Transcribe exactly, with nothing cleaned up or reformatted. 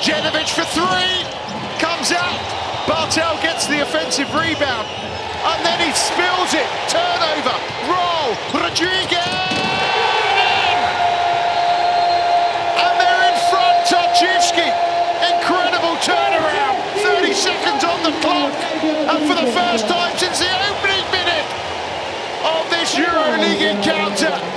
Genovic for three, comes out. Bartel gets the offensive rebound, and then he spills it. Turnover, roll, Rodriguez! And they're in front, Tarczewski. Incredible turnaround, thirty seconds on the clock, and for the first time since the opening minute of this EuroLeague encounter,